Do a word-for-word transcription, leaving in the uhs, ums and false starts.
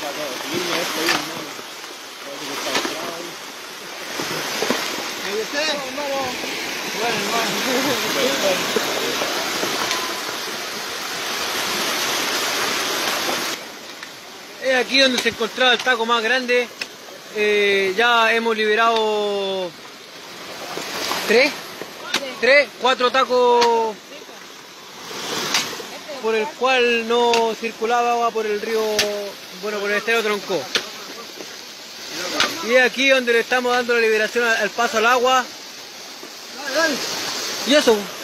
Es aquí donde se encontraba el taco más grande. Eh, ya hemos liberado tres, tres, cuatro tacos por el cual no circulaba agua por el río, bueno, por el estero Troncó. Y es aquí donde le estamos dando la liberación al paso al agua. Y eso.